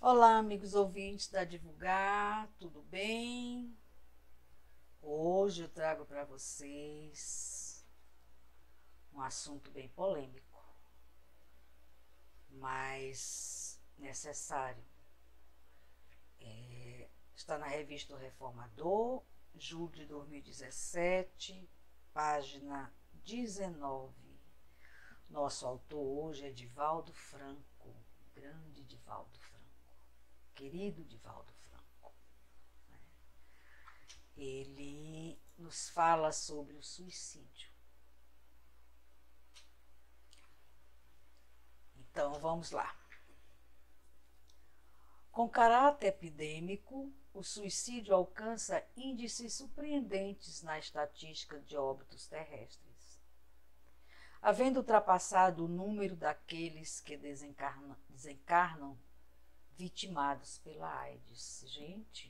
Olá, amigos ouvintes da Divulgar, tudo bem? Hoje eu trago para vocês um assunto bem polêmico, mas necessário. Está na revista O Reformador, julho de 2017, página 19. Nosso autor hoje é Divaldo Franco, grande Divaldo Franco, querido Divaldo Franco. Ele nos fala sobre o suicídio. Então, vamos lá. Com caráter epidêmico, o suicídio alcança índices surpreendentes na estatística de óbitos terrestres, havendo ultrapassado o número daqueles que desencarnam vitimados pela AIDS. Gente,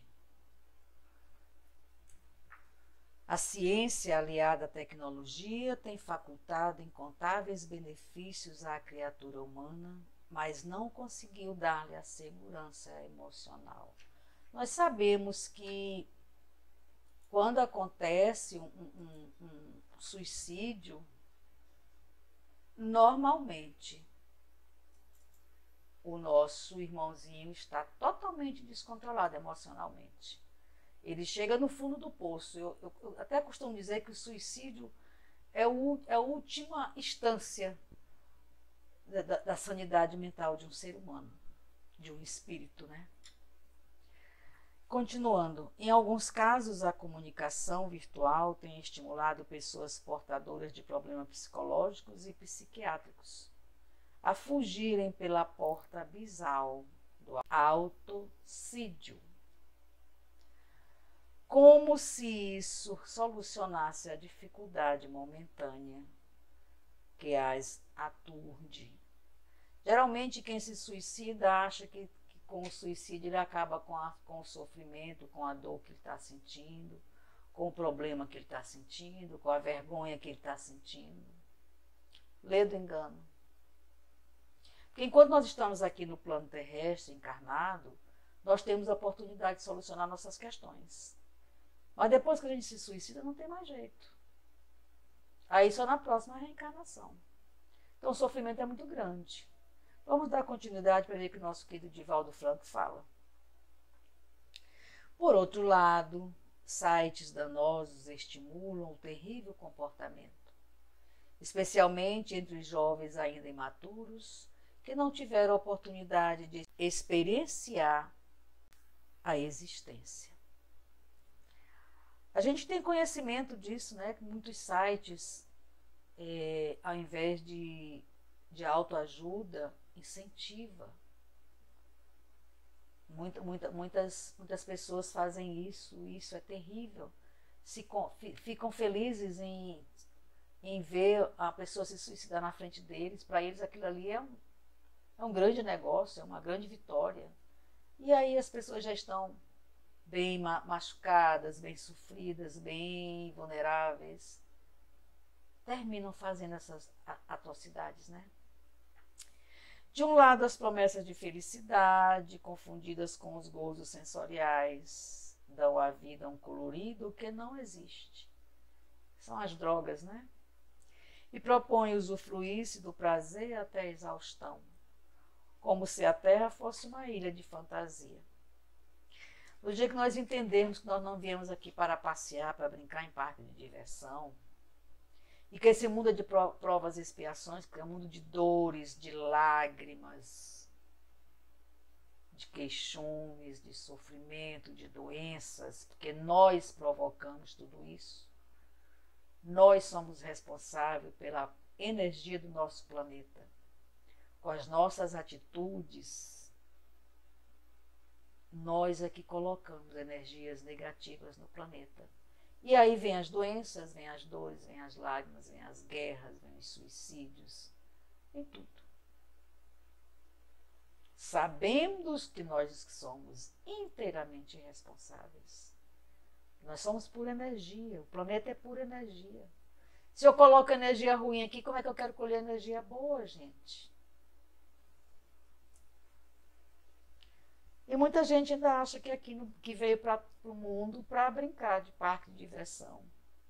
a ciência aliada à tecnologia tem facultado incontáveis benefícios à criatura humana, mas não conseguiu dar-lhe a segurança emocional. Nós sabemos que quando acontece um suicídio, normalmente o nosso irmãozinho está totalmente descontrolado emocionalmente. Ele chega no fundo do poço. Eu até costumo dizer que o suicídio é a última instância da sanidade mental de um ser humano, de um espírito, né? Continuando, em alguns casos a comunicação virtual tem estimulado pessoas portadoras de problemas psicológicos e psiquiátricos a fugirem pela porta abissal do autocídio, como se isso solucionasse a dificuldade momentânea que as aturde. Geralmente quem se suicida acha que com o suicídio ele acaba com o sofrimento, com a dor que ele está sentindo, com o problema que ele está sentindo, com a vergonha que ele está sentindo. Lê do engano. Porque enquanto nós estamos aqui no plano terrestre, encarnado, nós temos a oportunidade de solucionar nossas questões. Mas depois que a gente se suicida, não tem mais jeito. Aí só na próxima reencarnação. Então o sofrimento é muito grande. Vamos dar continuidade para ver o que o nosso querido Divaldo Franco fala. Por outro lado, sites danosos estimulam o terrível comportamento, especialmente entre os jovens ainda imaturos, que não tiveram a oportunidade de experienciar a existência. A gente tem conhecimento disso, né? Que muitos sites, ao invés de autoajuda, incentiva. Muitas pessoas fazem isso, e isso é terrível. Ficam felizes em ver a pessoa se suicidar na frente deles. Para eles aquilo ali é um grande negócio, é uma grande vitória. E aí as pessoas já estão bem machucadas, bem sofridas, bem vulneráveis, terminam fazendo essas atrocidades, né? De um lado, as promessas de felicidade, confundidas com os gozos sensoriais, dão à vida um colorido que não existe. São as drogas, né? E propõem usufruir-se do prazer até a exaustão, como se a Terra fosse uma ilha de fantasia. No dia que nós entendermos que nós não viemos aqui para passear, para brincar em parque de diversão, e que esse mundo é de provas e expiações, que é um mundo de dores, de lágrimas, de queixumes, de sofrimento, de doenças, porque nós provocamos tudo isso. Nós somos responsáveis pela energia do nosso planeta. Com as nossas atitudes, nós é que colocamos energias negativas no planeta. E aí vem as doenças, vem as dores, vem as lágrimas, vem as guerras, vem os suicídios, vem tudo. Sabemos que nós somos inteiramente responsáveis. Nós somos pura energia, o planeta é pura energia. Se eu coloco energia ruim aqui, como é que eu quero colher energia boa, gente? E muita gente ainda acha que que veio para o mundo para brincar de parque de diversão.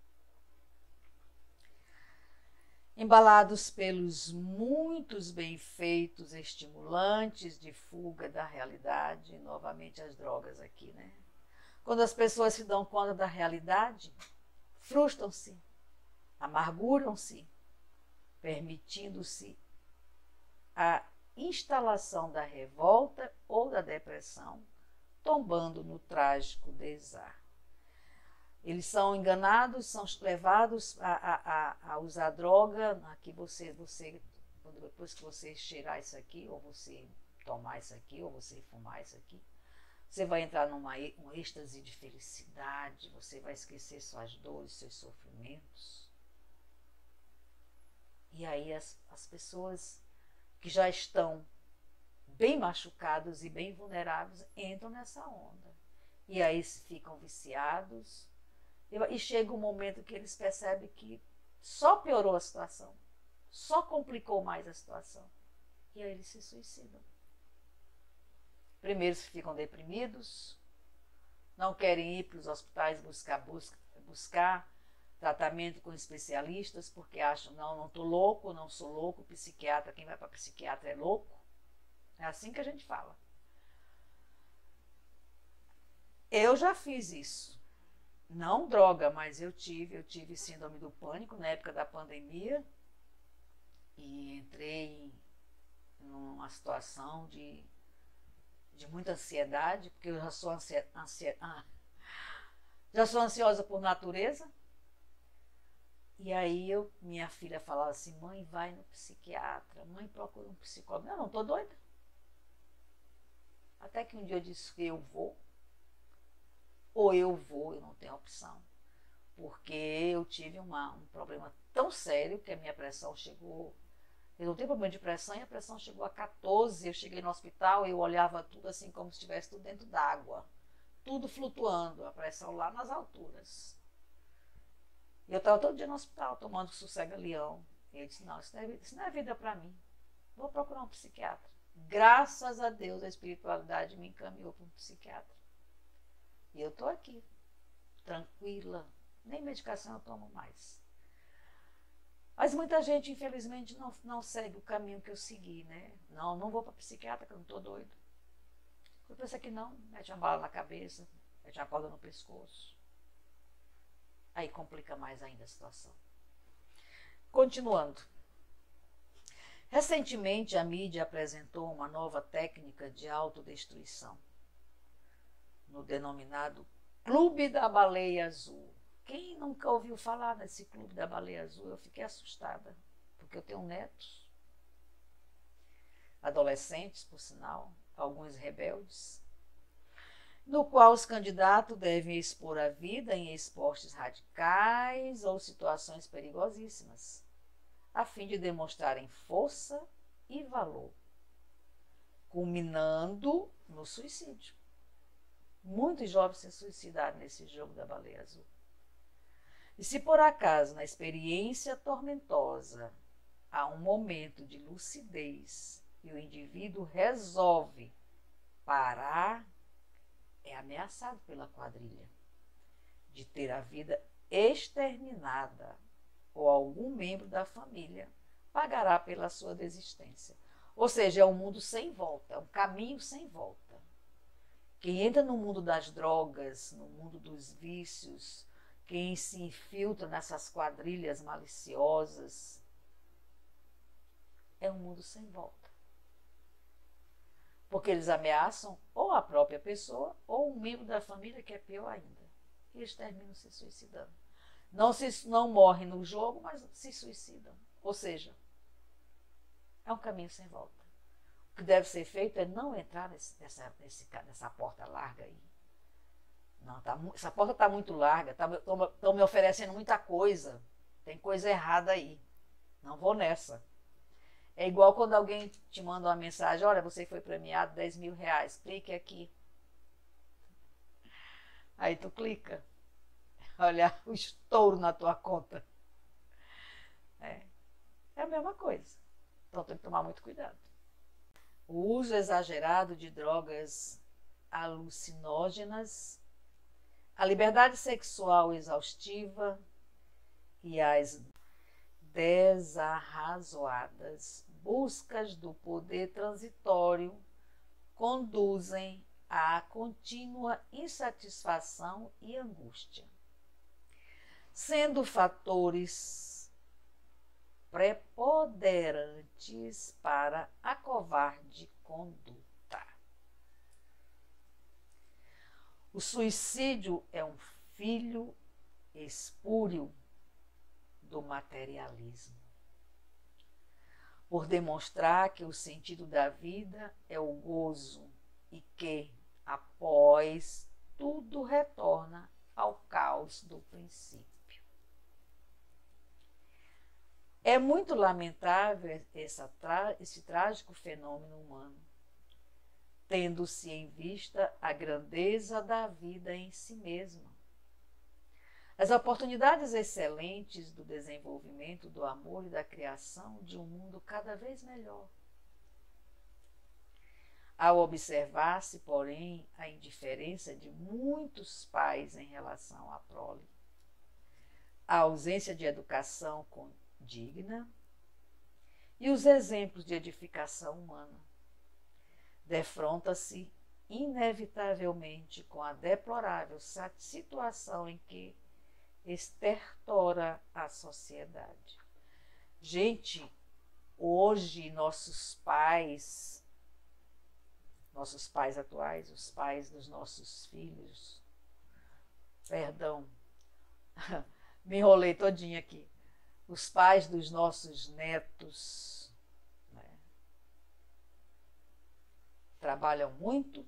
Embalados pelos muitos bem-feitos estimulantes de fuga da realidade, novamente as drogas aqui, né? Quando as pessoas se dão conta da realidade, frustram-se, amarguram-se, permitindo-se a instalação da revolta ou da depressão, tombando no trágico desar. Eles são enganados, são levados a usar droga, aqui depois que você cheirar isso aqui, ou você tomar isso aqui, ou você fumar isso aqui, você vai entrar um êxtase de felicidade, você vai esquecer suas dores, seus sofrimentos. E aí as pessoas que já estão bem machucados e bem vulneráveis entram nessa onda. E aí ficam viciados. E chega um momento que eles percebem que só piorou a situação, só complicou mais a situação. E aí eles se suicidam. Primeiro ficam deprimidos, não querem ir para os hospitais buscar tratamento com especialistas, porque acham, não estou louco, não sou louco, psiquiatra, quem vai para psiquiatra é louco. É assim que a gente fala. Eu já fiz isso. Não droga, mas eu tive síndrome do pânico na época da pandemia e entrei numa situação de muita ansiedade, porque eu já sou ansiosa por natureza. E aí minha filha falava assim, mãe, vai no psiquiatra, mãe, procura um psicólogo. Eu não estou doida. Até que um dia eu disse que eu vou. Ou eu não tenho opção. Porque eu tive um problema tão sério que a minha pressão chegou... Eu não tenho problema de pressão e a pressão chegou a 14. Eu cheguei no hospital e eu olhava tudo assim como se estivesse tudo dentro d'água. Tudo flutuando, a pressão lá nas alturas. E eu estava todo dia no hospital tomando sossega-leão. E eu disse, não, isso não é vida para mim. Vou procurar um psiquiatra. Graças a Deus a espiritualidade me encaminhou para um psiquiatra. E eu estou aqui, tranquila, nem medicação eu tomo mais. Mas muita gente, infelizmente, não segue o caminho que eu segui, né? Não vou para psiquiatra, que eu não estou doido. Eu penso que não, mete uma bala na cabeça, mete uma corda no pescoço. Aí complica mais ainda a situação. Continuando. Recentemente, a mídia apresentou uma nova técnica de autodestruição, no denominado Clube da Baleia Azul. Quem nunca ouviu falar nesse Clube da Baleia Azul? Eu fiquei assustada, porque eu tenho netos, adolescentes, por sinal, alguns rebeldes, no qual os candidatos devem expor a vida em esportes radicais ou situações perigosíssimas, a fim de demonstrarem força e valor, culminando no suicídio. Muitos jovens se suicidaram nesse jogo da Baleia Azul. E se por acaso, na experiência tormentosa, há um momento de lucidez e o indivíduo resolve parar, é ameaçado pela quadrilha de ter a vida exterminada ou algum membro da família pagará pela sua desistência. Ou seja, é um mundo sem volta, é um caminho sem volta. Quem entra no mundo das drogas, no mundo dos vícios, quem se infiltra nessas quadrilhas maliciosas, é um mundo sem volta. Porque eles ameaçam ou a própria pessoa ou um membro da família, que é pior ainda. E eles terminam se suicidando. Não morrem no jogo, mas se suicidam. Ou seja, é um caminho sem volta. O que deve ser feito é não entrar nessa porta larga aí. Não, essa porta está muito larga, estão me oferecendo muita coisa. Tem coisa errada aí. Não vou nessa. É igual quando alguém te manda uma mensagem, olha, você foi premiado R$10.000, clique aqui. Aí tu clica. Olha o estouro na tua conta. É a mesma coisa. Então tem que tomar muito cuidado. O uso exagerado de drogas alucinógenas, a liberdade sexual exaustiva e as desarrazoadas buscas do poder transitório conduzem à contínua insatisfação e angústia, sendo fatores preponderantes para a covarde conduta. O suicídio é um filho espúrio do materialismo, por demonstrar que o sentido da vida é o gozo e que, após, tudo retorna ao caos do princípio. É muito lamentável esse trágico fenômeno humano, tendo-se em vista a grandeza da vida em si mesma, as oportunidades excelentes do desenvolvimento do amor e da criação de um mundo cada vez melhor. Ao observar-se, porém, a indiferença de muitos pais em relação à prole, a ausência de educação digna e os exemplos de edificação humana, defronta-se inevitavelmente com a deplorável situação em que estertora a sociedade. Gente, hoje nossos pais atuais, os pais dos nossos filhos, perdão, me enrolei todinha aqui, os pais dos nossos netos, né, trabalham muito,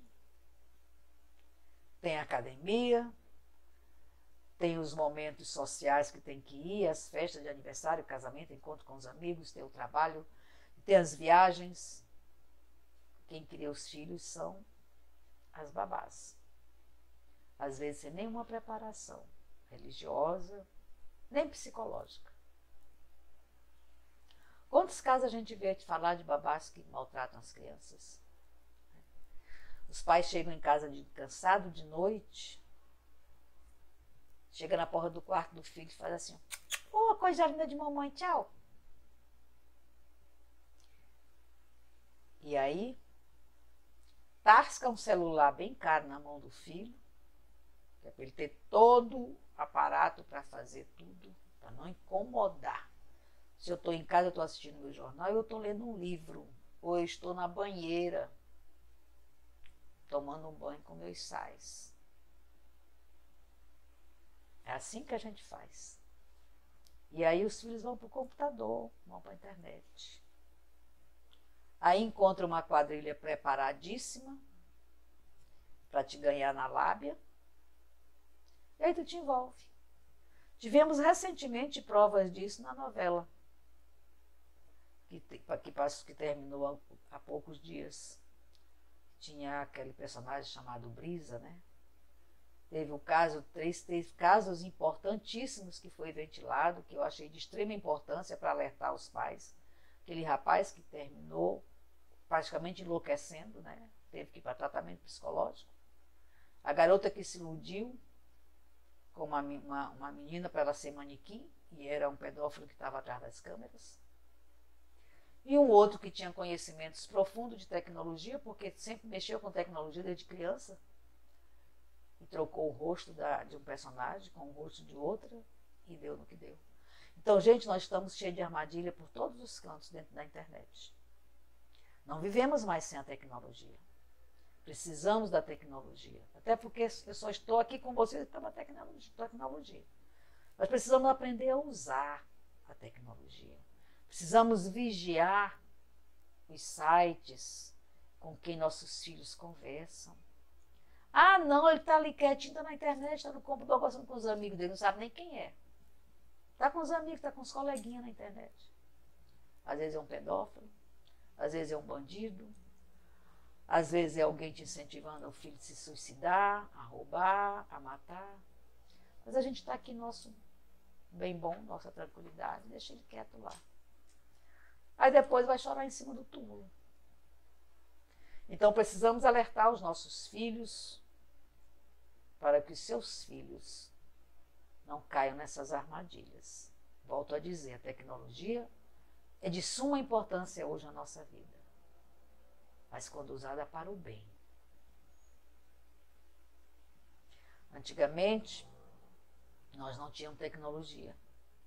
tem academia, tem os momentos sociais que tem que ir, as festas de aniversário, casamento, encontro com os amigos, tem o trabalho, tem as viagens. Quem cria os filhos são as babás. Às vezes sem nenhuma preparação religiosa, nem psicológica. Quantos casos a gente vê falar de babás que maltratam as crianças? Os pais chegam em casa cansado de noite, chega na porta do quarto do filho e faz assim: "Ô, coisa linda de mamãe, tchau." E aí, tasca um celular bem caro na mão do filho, que é para ele ter todo o aparato para fazer tudo, para não incomodar. Se eu estou em casa, eu estou assistindo meu jornal, eu estou lendo um livro, ou eu estou na banheira, tomando um banho com meus sais. É assim que a gente faz. E aí os filhos vão para o computador, vão para a internet. Aí encontra uma quadrilha preparadíssima para te ganhar na lábia. E aí tu te envolve. Tivemos recentemente provas disso na novela, que terminou há poucos dias. Tinha aquele personagem chamado Brisa, né? Teve o caso, três casos importantíssimos que foi ventilado, que eu achei de extrema importância para alertar os pais. Aquele rapaz que terminou praticamente enlouquecendo, né? Teve que ir para tratamento psicológico. A garota que se iludiu com uma menina para ela ser manequim, e era um pedófilo que estava atrás das câmeras. E um outro que tinha conhecimentos profundos de tecnologia, porque sempre mexeu com tecnologia desde criança, e trocou o rosto de um personagem com o rosto de outra, e deu no que deu. Então, gente, nós estamos cheios de armadilha por todos os cantos dentro da internet. Não vivemos mais sem a tecnologia. Precisamos da tecnologia. Até porque eu só estou aqui com vocês pela tecnologia. Nós precisamos aprender a usar a tecnologia. Precisamos vigiar os sites com quem nossos filhos conversam. Ah, não, ele está ali quietinho, está na internet, está no computador conversando com os amigos dele, não sabe nem quem é. Está com os amigos, está com os coleguinhas na internet. Às vezes é um pedófilo, às vezes é um bandido, às vezes é alguém te incentivando o filho a se suicidar, a roubar, a matar. Mas a gente está aqui nosso bem bom, nossa tranquilidade, deixa ele quieto lá. Aí depois vai chorar em cima do túmulo. Então precisamos alertar os nossos filhos para que os seus filhos não caiam nessas armadilhas. Volto a dizer, a tecnologia é de suma importância hoje na nossa vida, mas quando usada para o bem. Antigamente, nós não tínhamos tecnologia.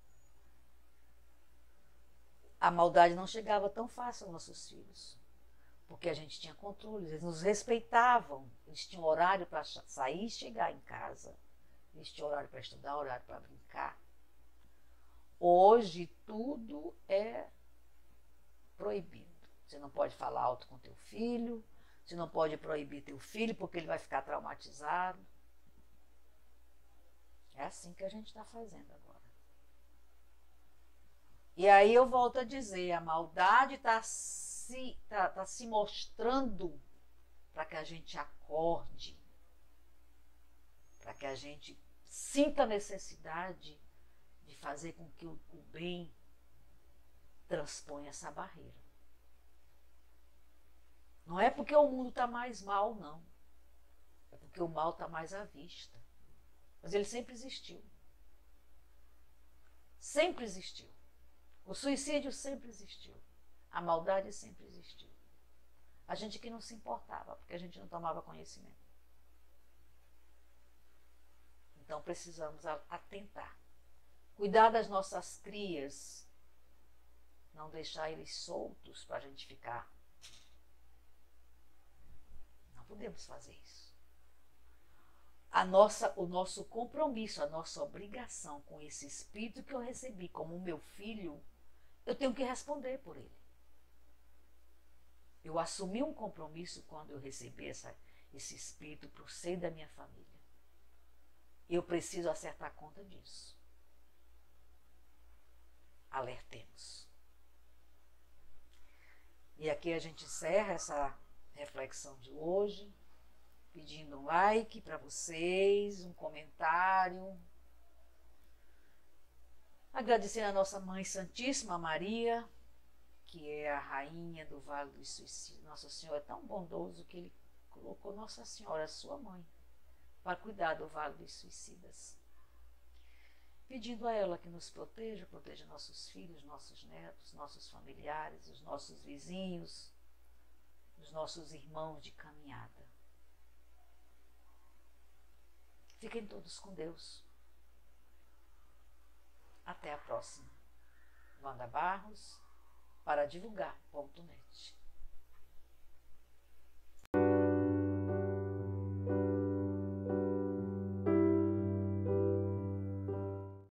A maldade não chegava tão fácil aos nossos filhos, porque a gente tinha controle, eles nos respeitavam, eles tinham horário para sair e chegar em casa, eles tinham horário para estudar, horário para brincar. Hoje tudo é proibido. Você não pode falar alto com teu filho, você não pode proibir teu filho porque ele vai ficar traumatizado. É assim que a gente está fazendo agora. E aí eu volto a dizer, a maldade está se mostrando para que a gente acorde, para que a gente sinta a necessidade de fazer com que o bem transponha essa barreira. Não é porque o mundo está mais mal, não. É porque o mal está mais à vista. Mas ele sempre existiu. Sempre existiu. O suicídio sempre existiu. A maldade sempre existiu. A gente que não se importava, porque a gente não tomava conhecimento. Então precisamos atentar. Cuidar das nossas crias. Não deixar eles soltos para a gente ficar. Não podemos fazer isso. O nosso compromisso, a nossa obrigação com esse espírito que eu recebi como meu filho, eu tenho que responder por ele. Eu assumi um compromisso quando eu recebi esse espírito para o seio da minha família. Eu preciso acertar conta disso. Alertemos. E aqui a gente encerra essa reflexão de hoje, pedindo um like para vocês, um comentário. Agradecendo a nossa Mãe Santíssima Maria, que é a rainha do Vale do Suicídio. Nosso Senhor é tão bondoso que Ele colocou Nossa Senhora, sua mãe, para cuidar do Vale dos Suicidas. Pedindo a ela que nos proteja, proteja nossos filhos, nossos netos, nossos familiares, os nossos vizinhos, os nossos irmãos de caminhada. Fiquem todos com Deus. Até a próxima. Wanda Barros, para divulgar.net.